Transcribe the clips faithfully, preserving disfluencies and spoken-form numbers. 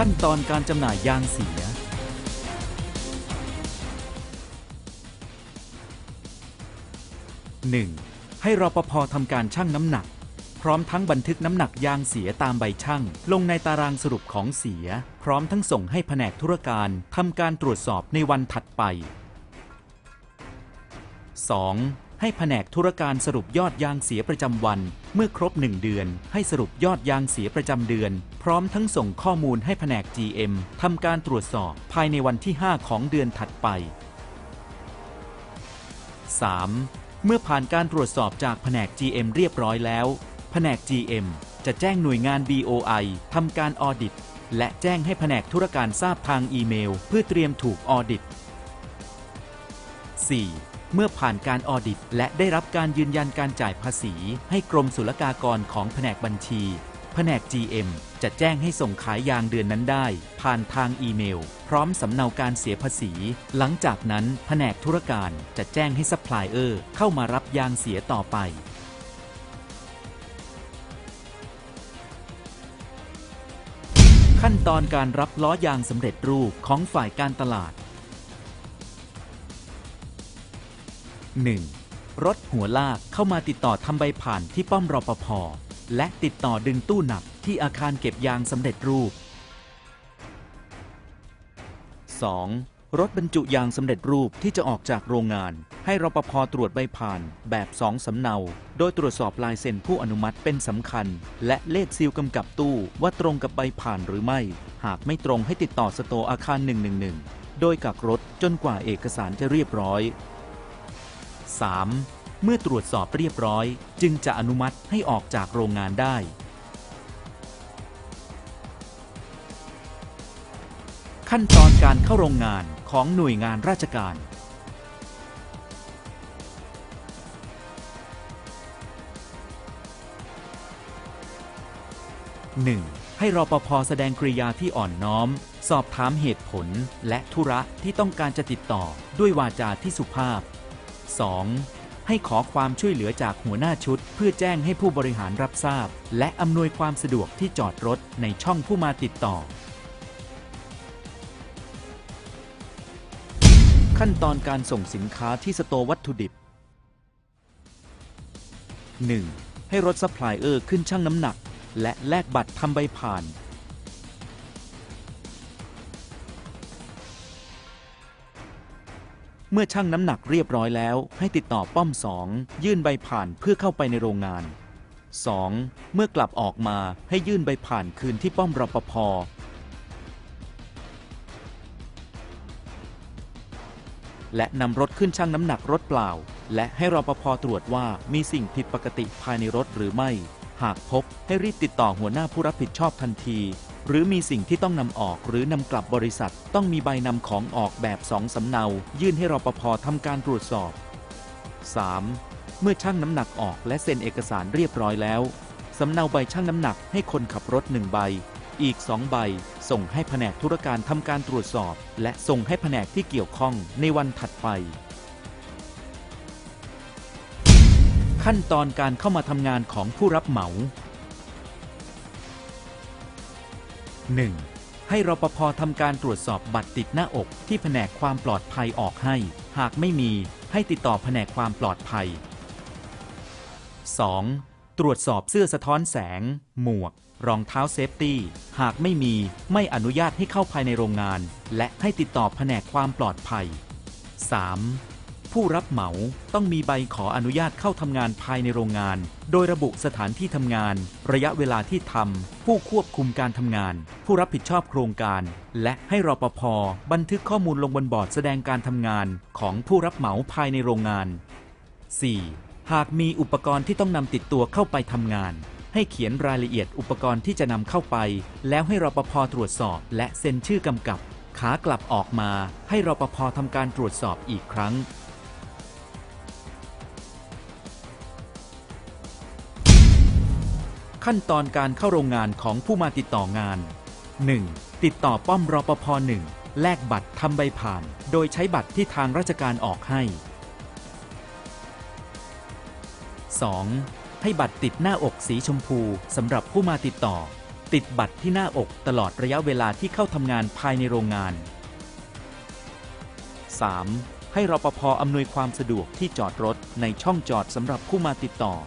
ขั้นตอนการจำหน่ายยางเสีย หนึ่ง. ให้รปภ.ทำการชั่งน้ำหนักพร้อมทั้งบันทึกน้ำหนักยางเสียตามใบชั่งลงในตารางสรุปของเสียพร้อมทั้งส่งให้แผนกธุรการทำการตรวจสอบในวันถัดไป สอง. ให้แผนกธุรการสรุปยอดยางเสียประจำวันเมื่อครบหนึ่งเดือนให้สรุปยอดยางเสียประจำเดือนพร้อมทั้งส่งข้อมูลให้แผนก จี เอ็ม ทำการตรวจสอบภายในวันที่ห้าของเดือนถัดไป สาม. เมื่อผ่านการตรวจสอบจากแผนก จี เอ็ม เรียบร้อยแล้วแผนก จี เอ็ม จะแจ้งหน่วยงาน บี โอ ไอ ทำการออดิตและแจ้งให้แผนกธุรการทราบทางอีเมลเพื่อเตรียมถูกออดิต สี่. เมื่อผ่านการออดิตและได้รับการยืนยันการจ่ายภาษีให้กรมศุลกากรของแผนกบัญชีแผนก จี เอ็ม จะแจ้งให้ส่งขายยางเดือนนั้นได้ผ่านทางอีเมลพร้อมสำเนาการเสียภาษีหลังจากนั้นแผนกธุรการจะแจ้งให้ซัพพลายเออร์เข้ามารับยางเสียต่อไปขั้นตอนการรับล้อยางสำเร็จรูปของฝ่ายการตลาด หนึ่ง. รถหัวลากเข้ามาติดต่อทำใบผ่านที่ป้อมรปภ.และติดต่อดึงตู้หนักที่อาคารเก็บยางสำเร็จรูป สอง. รถบรรจุยางสำเร็จรูปที่จะออกจากโรงงานให้รปภ.ตรวจใบผ่านแบบสองสำเนาโดยตรวจสอบลายเซ็นผู้อนุมัติเป็นสำคัญและเลขซีลกำกับตู้ว่าตรงกับใบผ่านหรือไม่หากไม่ตรงให้ติดต่อสโตร์อาคารหนึ่งหนึ่งหนึ่งโดยกักรถจนกว่าเอกสารจะเรียบร้อย สาม. เมื่อตรวจสอบเรียบร้อยจึงจะอนุมัติให้ออกจากโรงงานได้ขั้นตอนการเข้าโรงงานของหน่วยงานราชการ หนึ่ง. ให้รปภ.แสดงกริยาที่อ่อนน้อมสอบถามเหตุผลและธุระที่ต้องการจะติดต่อด้วยวาจาที่สุภาพ สอง. ให้ขอความช่วยเหลือจากหัวหน้าชุดเพื่อแจ้งให้ผู้บริหารรับทราบและอำนวยความสะดวกที่จอดรถในช่องผู้มาติดต่อขั้นตอนการส่งสินค้าที่สโตร์วัตถุดิบ หนึ่ง. ให้รถซัพพลายเออร์ขึ้นชั่งน้ำหนักและแลกบัตรทำใบผ่านเมื่อชั่งน้ำหนักเรียบร้อยแล้วให้ติดต่อป้อม สอง ยื่นใบผ่านเพื่อเข้าไปในโรงงาน สอง. เมื่อกลับออกมาให้ยื่นใบผ่านคืนที่ป้อมรปภ.และนำรถขึ้นชั่งน้ำหนักรถเปล่าและให้รปภ.ตรวจว่ามีสิ่งผิดปกติภายในรถหรือไม่หากพบให้รีบติดต่อหัวหน้าผู้รับผิดชอบทันทีหรือมีสิ่งที่ต้องนำออกหรือนำกลับบริษัทต้องมีใบนำของออกแบบสองสำเนายื่นให้รปภ.ทำการตรวจสอบ สาม. เมื่อชั่งน้ำหนักออกและเซ็นเอกสารเรียบร้อยแล้วสำเนาใบชั่งน้ำหนักให้คนขับรถหนึ่งใบอีกสองใบส่งให้แผนกธุรการทำการตรวจสอบและส่งให้แผนกที่เกี่ยวข้องในวันถัดไปขั้นตอนการเข้ามาทำงานของผู้รับเหมา หนึ่ง. ให้รปภ.ทำการตรวจสอบบัตรติดหน้าอกที่แผนกความปลอดภัยออกให้หากไม่มีให้ติดต่อแผนกความปลอดภัย สอง. ตรวจสอบเสื้อสะท้อนแสงหมวกรองเท้าเซฟตี้หากไม่มีไม่อนุญาตให้เข้าภายในโรงงานและให้ติดต่อแผนกความปลอดภัย สาม. ผู้รับเหมาต้องมีใบขออนุญาตเข้าทำงานภายในโรงงานโดยระบุสถานที่ทำงานระยะเวลาที่ทำผู้ควบคุมการทำงานผู้รับผิดชอบโครงการและให้รปภ.บันทึกข้อมูลลงบนบอร์ดแสดงการทำงานของผู้รับเหมาภายในโรงงาน สี่. หากมีอุปกรณ์ที่ต้องนำติดตัวเข้าไปทำงานให้เขียนรายละเอียดอุปกรณ์ที่จะนำเข้าไปแล้วให้รปภ.ตรวจสอบและเซ็นชื่อกำกับขากลับออกมาให้รปภ.ทำการตรวจสอบอีกครั้งขั้นตอนการเข้าโรงงานของผู้มาติดต่องาน หนึ่ง. ติดต่อป้อมรปภ. หนึ่ง แลกบัตรทำใบผ่านโดยใช้บัตรที่ทางราชการออกให้ สอง. ให้บัตรติดหน้าอกสีชมพูสำหรับผู้มาติดต่อติดบัตรที่หน้าอกตลอดระยะเวลาที่เข้าทำงานภายในโรงงาน สาม. ให้รปภ.อำนวยความสะดวกที่จอดรถในช่องจอดสำหรับผู้มาติดต่อ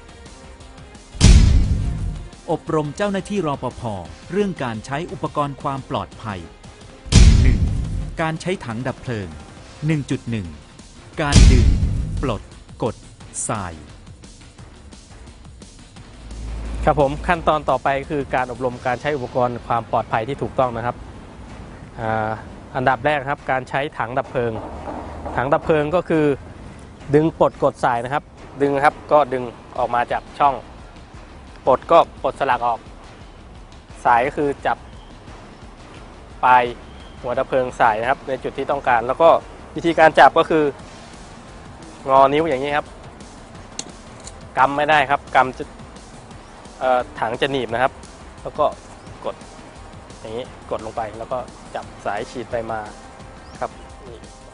อบรมเจ้าหน้าที่รปภ.เรื่องการใช้อุปกรณ์ความปลอดภัย หนึ่ง. การใช้ถังดับเพลิง หนึ่งจุดหนึ่ง การดึงปลดกดสายครับผมขั้นตอนต่อไปคือการอบรมการใช้อุปกรณ์ความปลอดภัยที่ถูกต้องนะครับ อ, อันดับแรกครับการใช้ถังดับเพลิงถังดับเพลิงก็คือดึงปลดกดสายนะครับดึงครับก็ดึงออกมาจากช่องปลดก็ปลดสลักออกสายก็คือจับปลายหัวดับเพลิงสายนะครับในจุดที่ต้องการแล้วก็วิธีการจับก็คืองอนิ้วอย่างนี้ครับกำไม่ได้ครับกำจะถังจะหนีบนะครับแล้วก็กดอย่างนี้กดลงไปแล้วก็จับสายฉีดไปมาครับนี่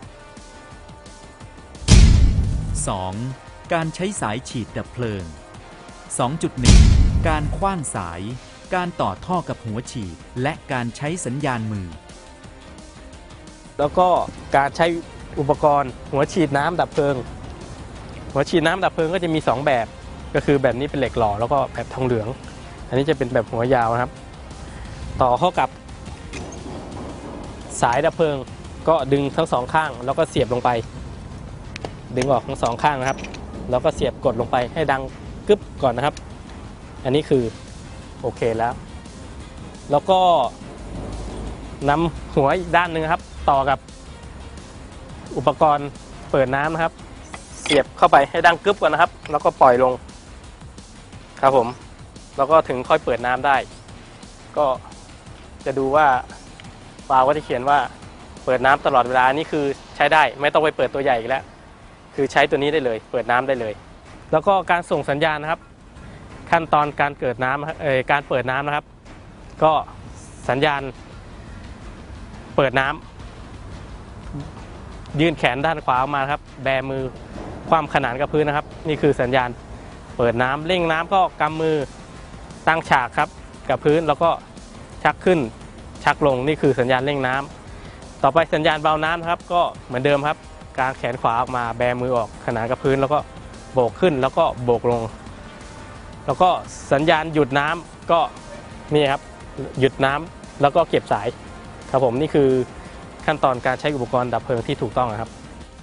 สอง. การใช้สายฉีดดับเพลิง สองจุดหนึ่ง การขว้างสายการต่อท่อกับหัวฉีดและการใช้สัญญาณมือแล้วก็การใช้อุปกรณ์หัวฉีดน้ำดับเพลิงหัวฉีดน้ำดับเพลิงก็จะมีสองแบบก็คือแบบนี้เป็นเหล็กหล่อแล้วก็แบบทองเหลืองอันนี้จะเป็นแบบหัวยาวนะครับต่อเข้ากับสายดับเพลิงก็ดึงทั้งสองข้างแล้วก็เสียบลงไปดึงออกทั้งสองข้างนะครับแล้วก็เสียบกดลงไปให้ดังกึ๊บก่อนนะครับอันนี้คือโอเคแล้วแล้วก็นำหัวอีกด้านหนึ่งครับต่อกับอุปกรณ์เปิดน้ำนะครับเสียบเข้าไปให้ดังกึ๊บก่อนนะครับแล้วก็ปล่อยลงครับผมแล้วก็ถึงค่อยเปิดน้ำได้ก็จะดูว่าฟาล์วก็จะเขียนว่าเปิดน้ำตลอดเวลานี่คือใช้ได้ไม่ต้องไปเปิดตัวใหญ่อีกแล้วคือใช้ตัวนี้ได้เลยเปิดน้ำได้เลยแล้วก็การส่งสัญญาณนะครับขั้นตอนการเกิดน้ำเอ่อการเปิดน้ำนะครับก็สัญญาณเปิดน้ำยื่นแขนด้านขวาออกมาครับแบมือคว่ำขนานกับพื้นนะครับนี่คือสัญญาณเปิดน้ำเร่งน้ำก็กำมือตั้งฉากครับกับพื้นแล้วก็ชักขึ้นชักลงนี่คือสัญญาณเร่งน้ำต่อไปสัญญาณเบาน้ำครับก็เหมือนเดิมครับกางแขนขวาออกมาแบมือออกขนานกับพื้นแล้วก็โบกขึ้นแล้วก็โบกลงแล้วก็สัญญาณหยุดน้ำก็นี่ครับหยุดน้ำแล้วก็เก็บสายครับผมนี่คือขั้นตอนการใช้อุปกรณ์ดับเพลิงที่ถูกต้องครับ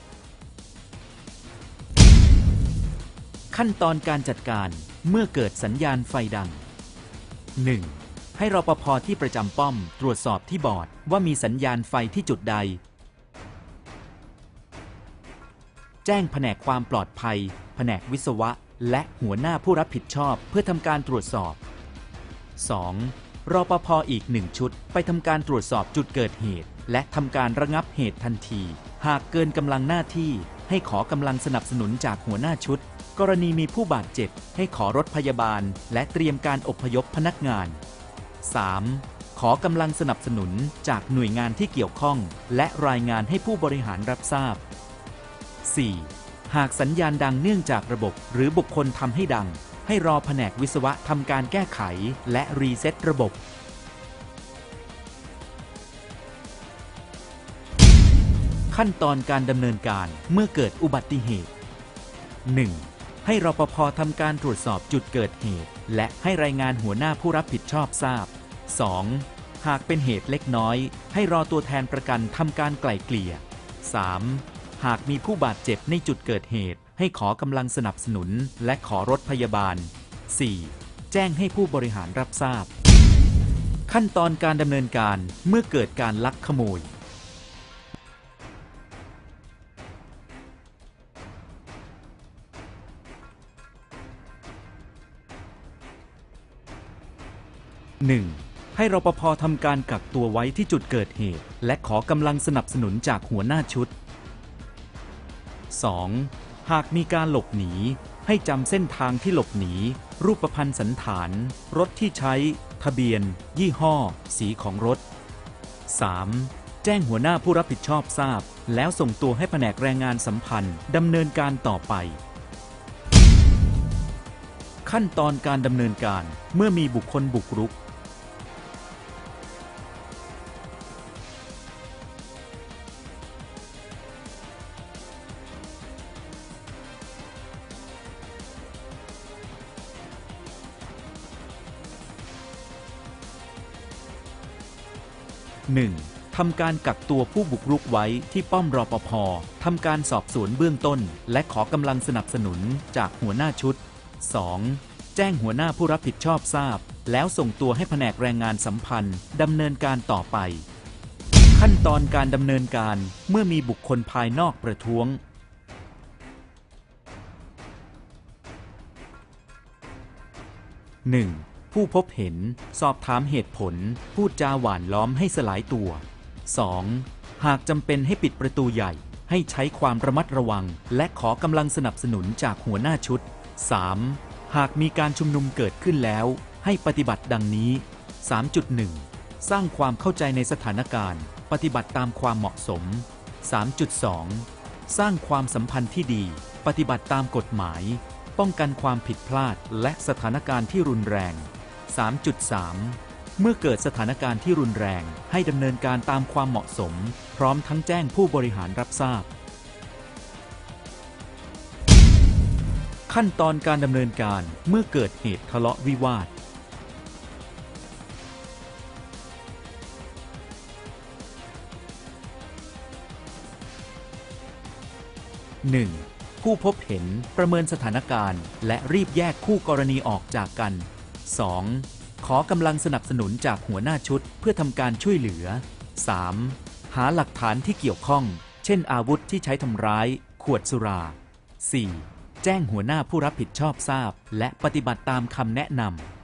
ขั้นตอนการจัดการเมื่อเกิดสัญญาณไฟดัง หนึ่ง. ให้รปภ.ที่ประจำป้อมตรวจสอบที่บอร์ดว่ามีสัญญาณไฟที่จุดใดแจ้งแผนกความปลอดภัยแผนกวิศวะและหัวหน้าผู้รับผิดชอบเพื่อทำการตรวจสอบ สอง. รปภ.อีกหนึ่งชุดไปทำการตรวจสอบจุดเกิดเหตุและทำการระงับเหตุทันทีหากเกินกำลังหน้าที่ให้ขอกำลังสนับสนุนจากหัวหน้าชุดกรณีมีผู้บาดเจ็บให้ขอรถพยาบาลและเตรียมการอพยพพนักงาน สาม. ขอกำลังสนับสนุนจากหน่วยงานที่เกี่ยวข้องและรายงานให้ผู้บริหารรับทราบ สี่. หากสัญญาณดังเนื่องจากระบบหรือบุคคลทำให้ดังให้รอแผนกวิศวะทำการแก้ไขและรีเซ็ตระบบขั้นตอนการดำเนินการเมื่อเกิดอุบัติเหตุ หนึ่ง. ให้รปภ.ทำการตรวจสอบจุดเกิดเหตุและให้รายงานหัวหน้าผู้รับผิดชอบทราบ สอง. หากเป็นเหตุเล็กน้อยให้รอตัวแทนประกันทำการไกล่เกลี่ย สาม. หากมีผู้บาดเจ็บในจุดเกิดเหตุให้ขอกำลังสนับสนุนและขอรถพยาบาล สี่. แจ้งให้ผู้บริหารรับทราบขั้นตอนการดำเนินการเมื่อเกิดการลักขโมยหนึ่ง. ให้รปภ.ทำการกักตัวไว้ที่จุดเกิดเหตุและขอกำลังสนับสนุนจากหัวหน้าชุด สอง. หากมีการหลบหนีให้จำเส้นทางที่หลบหนีรูปพรรณสันฐานรถที่ใช้ทะเบียนยี่ห้อสีของรถ สาม. แจ้งหัวหน้าผู้รับผิดชอบทราบแล้วส่งตัวให้แผนกแรงงานสัมพันธ์ดำเนินการต่อไปขั้นตอนการดำเนินการเมื่อมีบุคคลบุกรุกหนึ่ง. ทำการกักตัวผู้บุกรุกไว้ที่ป้อมรปภ.ทำการสอบสวนเบื้องต้นและขอกำลังสนับสนุนจากหัวหน้าชุด สอง. แจ้งหัวหน้าผู้รับผิดชอบทราบแล้วส่งตัวให้แผนกแรงงานสัมพันธ์ดำเนินการต่อไปขั้นตอนการดำเนินการเมื่อมีบุคคลภายนอกประท้วง หนึ่ง. ผู้พบเห็นสอบถามเหตุผลพูดจาหวานล้อมให้สลายตัว สอง. หากจำเป็นให้ปิดประตูใหญ่ให้ใช้ความระมัดระวังและขอกำลังสนับสนุนจากหัวหน้าชุด สาม. หากมีการชุมนุมเกิดขึ้นแล้วให้ปฏิบัติดังนี้ สามจุดหนึ่ง สร้างความเข้าใจในสถานการณ์ปฏิบัติตามความเหมาะสม สามจุดสอง สร้างความสัมพันธ์ที่ดีปฏิบัติตามกฎหมายป้องกันความผิดพลาดและสถานการณ์ที่รุนแรง สามจุดสาม เมื่อเกิดสถานการณ์ที่รุนแรงให้ดำเนินการตามความเหมาะสมพร้อมทั้งแจ้งผู้บริหารรับทราบขั้นตอนการดำเนินการเมื่อเกิดเหตุทะเลาะวิวาท หนึ่ง. ผู้พบเห็นประเมินสถานการณ์และรีบแยกคู่กรณีออกจากกัน สอง. ขอกำลังสนับสนุนจากหัวหน้าชุดเพื่อทำการช่วยเหลือ สาม. หาหลักฐานที่เกี่ยวข้องเช่นอาวุธที่ใช้ทำร้ายขวดสุรา สี่. แจ้งหัวหน้าผู้รับผิดชอบทราบและปฏิบัติตามคำแนะนำ